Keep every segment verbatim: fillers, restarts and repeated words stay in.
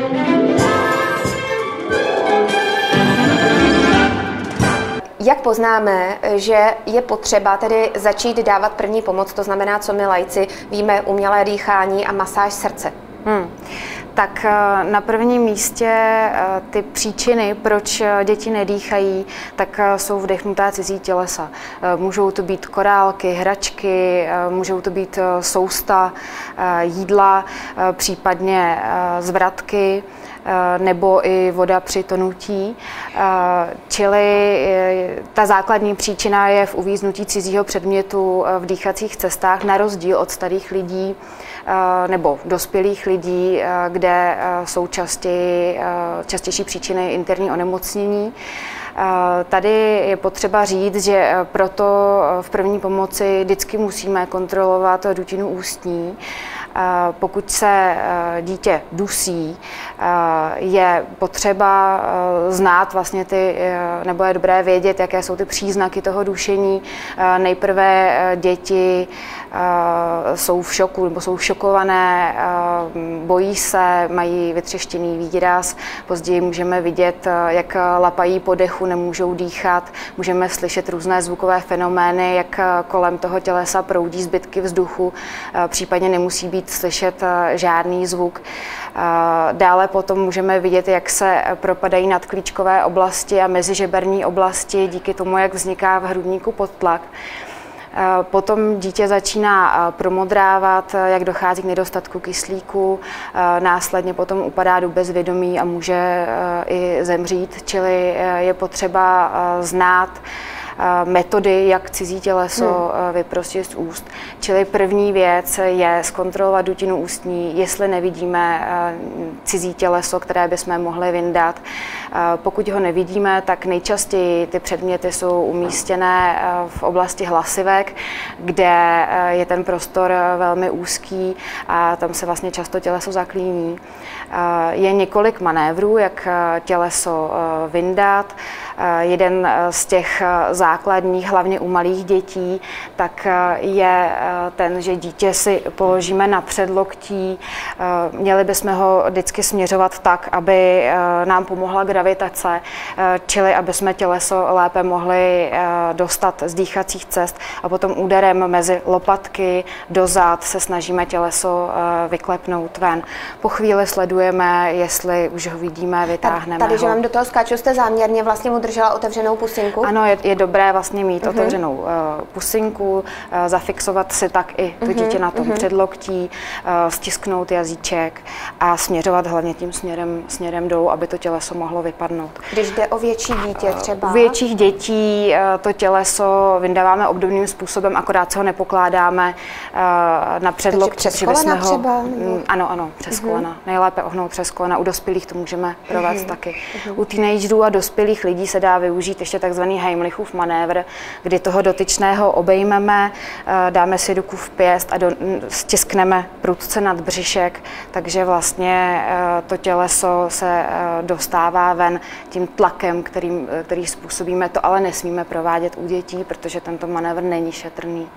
Jak poznáme, že je potřeba tedy začít dávat první pomoc, to znamená, co my laici víme, umělé dýchání a masáž srdce? Hmm. Tak na prvním místě ty příčiny, proč děti nedýchají, tak jsou vdechnutá cizí tělesa. Můžou to být korálky, hračky, můžou to být sousta, jídla, případně zvratky, nebo i voda při tonutí. Čili ta základní příčina je v uvíznutí cizího předmětu v dýchacích cestách, na rozdíl od starých lidí nebo dospělých lidí, kde jsou častěji, častější příčiny interní onemocnění. Tady je potřeba říct, že proto v první pomoci vždycky musíme kontrolovat dutinu ústní. Pokud se dítě dusí, je potřeba znát vlastně ty, nebo je dobré vědět, jaké jsou ty příznaky toho dušení. Nejprve děti jsou v šoku, nebo jsou šokované, bojí se, mají vytřeštěný výraz. Později můžeme vidět, jak lapají po dechu, nemůžou dýchat. Můžeme slyšet různé zvukové fenomény, jak kolem toho tělesa proudí zbytky vzduchu, případně nemusí být slyšet žádný zvuk. Dále potom můžeme vidět, jak se propadají nadklíčkové oblasti a mezižeberní oblasti díky tomu, jak vzniká v hrudníku podtlak. Potom dítě začíná promodrávat, jak dochází k nedostatku kyslíku, následně potom upadá do bezvědomí a může i zemřít, čili je potřeba znát metody, jak cizí těleso hmm. vyprostit z úst. Čili první věc je zkontrolovat dutinu ústní, jestli nevidíme cizí těleso, které bychom mohli vyndat. Pokud ho nevidíme, tak nejčastěji ty předměty jsou umístěné v oblasti hlasivek, kde je ten prostor velmi úzký a tam se vlastně často těleso zaklíní. Je několik manévrů, jak těleso vyndat. Jeden z těch základních, hlavně u malých dětí, tak je ten, že dítě si položíme na předloktí. Měli bychom ho vždycky směřovat tak, aby nám pomohla gravitace, čili aby jsme těleso lépe mohli dostat z dýchacích cest a potom úderem mezi lopatky do zad se snažíme těleso vyklepnout ven. Po chvíli sledujeme, jestli už ho vidíme, vytáhneme Tady, že ho. vám do toho skáču, jste záměrně vlastně mu držela otevřenou pusinku? Ano, je, je dobré vlastně mít uh-huh. otevřenou uh, pusinku, uh, zafixovat si tak i to dítě uh-huh. na tom uh-huh. předloktí, uh, stisknout jazyček a směřovat hlavně tím směrem, směrem dolů, aby to těleso mohlo vypadnout. Když jde o větší dítě třeba? U větších dětí uh, to těleso vyndáváme obdobným způsobem, akorát se ho nepokládáme uh, na předloktí. Takže přes kolena ho, třeba? Mm, ano, ano, přes uh-huh. kolena. Nejlépe ohnout přes kolena. U dospělých to můžeme provést uh-huh. taky. Uh-huh. U teenagerů a dospělých lidí se dá využít ještě takzvaný Heimlichův manévr, kdy toho dotyčného obejmeme, dáme si ruku v pěst a do, stiskneme prudce nad břišek, takže vlastně to těleso se dostává ven tím tlakem, kterým, který způsobíme. To ale nesmíme provádět u dětí, protože tento manévr není šetrný.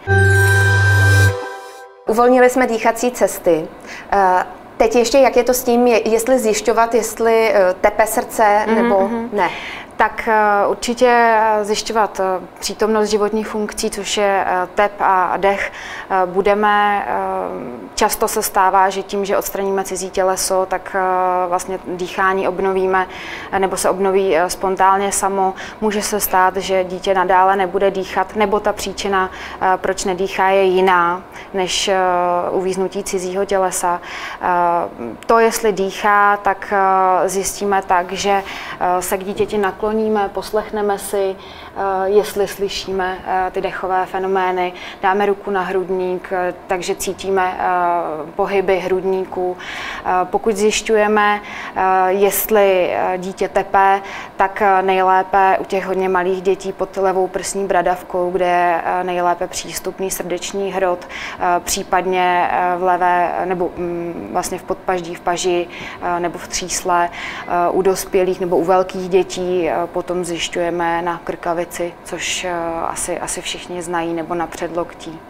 Uvolnili jsme dýchací cesty. Teď ještě, jak je to s tím, jestli zjišťovat, jestli tepe srdce mm-hmm. nebo ne? Tak určitě zjišťovat přítomnost životních funkcí, což je tep a dech, budeme. Často se stává, že tím, že odstraníme cizí těleso, tak vlastně dýchání obnovíme nebo se obnoví spontánně samo. Může se stát, že dítě nadále nebude dýchat, nebo ta příčina, proč nedýchá, je jiná než uvíznutí cizího tělesa. To, jestli dýchá, tak zjistíme tak, že se k dítěti nakloní, poslechneme si, jestli slyšíme ty dechové fenomény, dáme ruku na hrudník, takže cítíme pohyby hrudníku. Pokud zjišťujeme, jestli dítě tepe, tak nejlépe u těch hodně malých dětí pod levou prsní bradavkou, kde je nejlépe přístupný srdeční hrot, případně v levé nebo vlastně v podpaždí, v paži nebo v třísle. U dospělých nebo u velkých dětí potom zjišťujeme na krkavici, což asi, asi všichni znají, nebo na předloktí.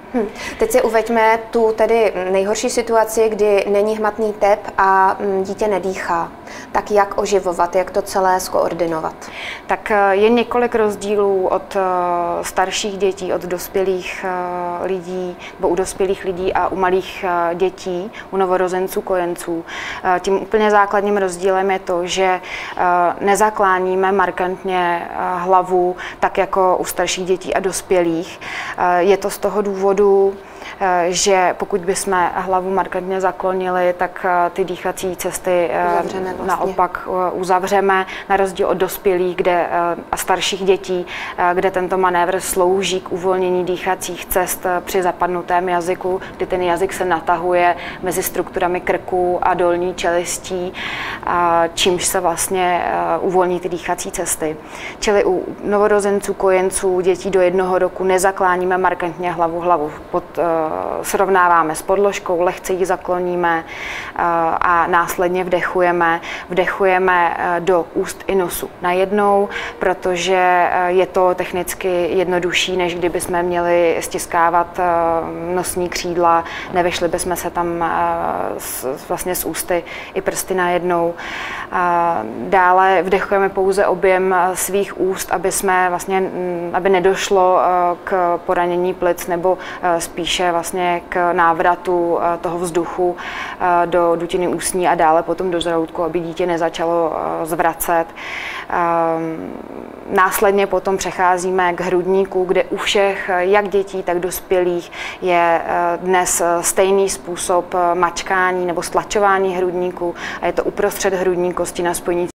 Hmm. Teď si uveďme tu tedy nejhorší situaci, kdy není hmatný tep a dítě nedýchá. Tak jak oživovat, jak to celé skoordinovat? Tak je několik rozdílů od starších dětí, od dospělých lidí, nebo u dospělých lidí a u malých dětí, u novorozenců, kojenců. Tím úplně základním rozdílem je to, že nezakláníme markantně hlavu tak jako u starších dětí a dospělých. Je to z toho důvodu, že pokud bychom hlavu markantně zaklonili, tak ty dýchací cesty vlastně. naopak uzavřeme, na rozdíl od dospělých kde, a starších dětí, kde tento manévr slouží k uvolnění dýchacích cest při zapadnutém jazyku, kdy ten jazyk se natahuje mezi strukturami krku a dolní čelistí, čímž se vlastně uvolní ty dýchací cesty. Čili u novorozenců, kojenců, dětí do jednoho roku nezakláníme markantně hlavu hlavu. Pod, srovnáváme s podložkou, lehce ji zakloníme a následně vdechujeme. Vdechujeme do úst i nosu najednou, protože je to technicky jednodušší, než kdyby jsme měli stiskávat nosní křídla, nevyšli bychom se tam vlastně z ústy i prsty najednou. Dále vdechujeme pouze objem svých úst, aby jsme vlastně, aby nedošlo k poranění plic nebo spíše vlastně k návratu toho vzduchu do dutiny ústní a dále potom do žaludku, aby dítě nezačalo zvracet. Následně potom přecházíme k hrudníku, kde u všech, jak dětí, tak dospělých, je dnes stejný způsob mačkání nebo stlačování hrudníku a je to uprostřed hrudní kosti na spojnici